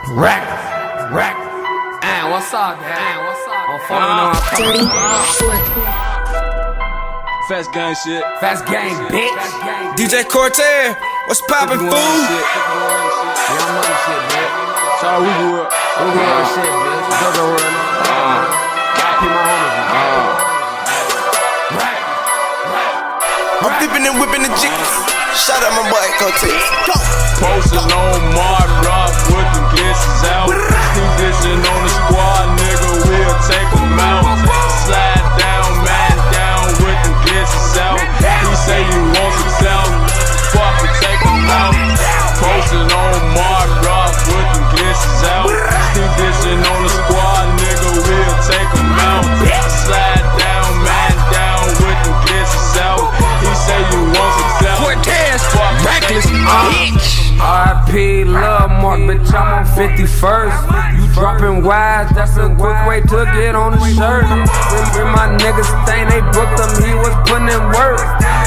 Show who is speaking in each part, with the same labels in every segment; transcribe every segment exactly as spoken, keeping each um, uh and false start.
Speaker 1: Rack, rack. And what's up, man? What's up? I'm following on
Speaker 2: Dirty Short.
Speaker 3: Fast gang shit.
Speaker 1: Fast gang, bitch.
Speaker 4: D J Cortez, what's poppin', fool?
Speaker 1: Yeah, I'm on this shit, man.
Speaker 3: Shout out who you up.
Speaker 1: We go on this shit, bitch. Go go on. Gotta keep my homies, man. Rack, rack.
Speaker 4: I'm flippin' and whippin' the jiggers. Shout out my boy Cortez. Go.
Speaker 3: Postin' on Mark Rock with the glasses out. He dishing on the squad, nigga, we'll take him out. Slide down, man down with the glasses out. He say you want some south, fuck it, take him out. Postin' on Mark Rock with the glasses out. He dishing on the squad, nigga, we'll take him out. Slide down, man down with the glasses out. He say you want some south.
Speaker 4: Cortez, reckless, bitch.
Speaker 1: R I P Love Mark, bitch, I'm on fifty-first. You dropping wise, that's a quick way to get on the shirt. When my niggas think they booked him, he was putting in work.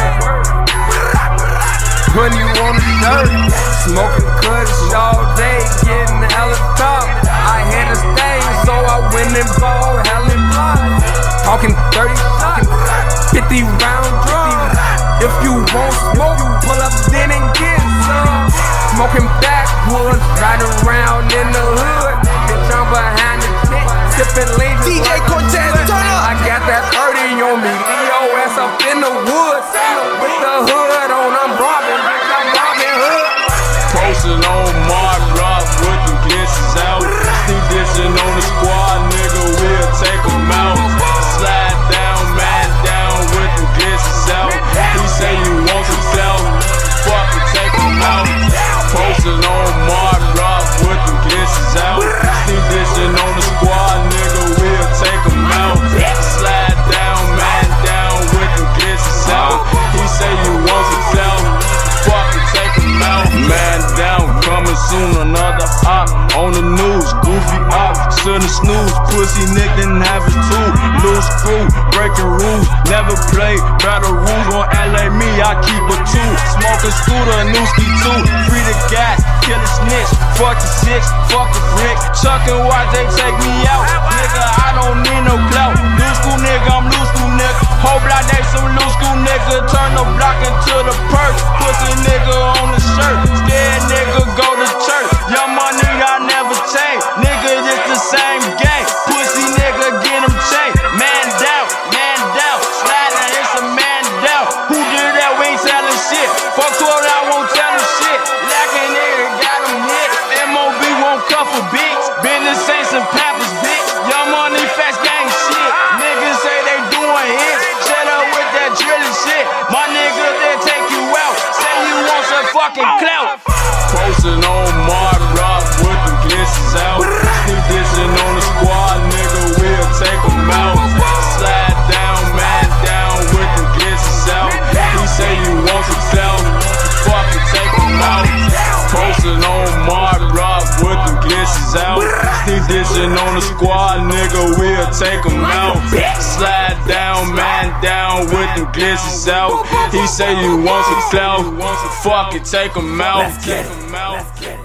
Speaker 1: Putting you on the dirt, smoking cuts all day, getting hella top. I had a stain, so I went and bought hella block. Talking thirty, talking fifty round drums. If you want smoke, pull up then and get some. Smoking backwoods, riding around in the hood. Bitch, I'm behind the tent, sipping lean.
Speaker 4: D J Cortez, turn up.
Speaker 1: I got that thirty on me, leave your ass up in the woods. With the hood on, I'm robbing, bitch, I'm robbing hood.
Speaker 3: Postin' on Mark Rock with the glasses out. He dishing on the squad, nigga, we'll take him out. Slide down, man down with the glasses out. He say you want some south, fuck it, take him out. Postin' on Mark Rock with the glasses out. He dishing on the squad, nigga, we'll take him out. Slide down, man down with the glasses out. He say you want some south, fuck it, take him out. Man down, coming soon, another op on the news. Goofy op, shouldn't snooze. Pussy nigga didn't have his tool. Loose screw, breaking rules. Never play battle rules on L A. Me, I keep a two. Smoking scooter, a newski too. Free the gas, kill a snitch. Fuck the six, fuck the brick. Chuck and watch they take me out. Nigga, I don't need no clout. New school nigga, I'm loose school nigga. Whole block they some loose school nigga. Turn the block into the perk. Pussy nigga on the shirt. Scared nigga go to church. Young money, I never change. Nigga, it's the same game. Pussy nigga, get him changed. Man down, man down. Sliding, it's a man down. Who did that? We ain't telling shit. Fuck twelve, I won't tell him shit. Lacking nigga, got him hit. M O B won't cuffle bitch. Business Saints and Pampers bitch. Young money, fast gang shit. Niggas say they doing hits. Shut up with that drilling shit. My nigga, they take you out. Say you want some fucking clout. Postin' on Mark Rock with the glasses out. He dishing on the squad, nigga, we'll take him out. Slide down, man down with the glasses out. He say you want some south, fuck it, take him out. Postin' on Mark Rock with the glasses out. He dishing on the squad, nigga, we'll take him out. Slide down, man down with the glasses out. He say you want some south, fuck it, take him out.
Speaker 1: Let's get it. Let's get it.